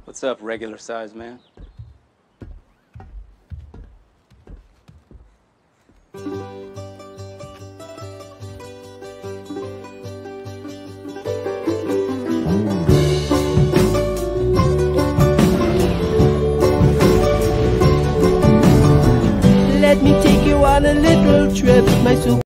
What's up, regular size man? Let me take you on a little trip, my super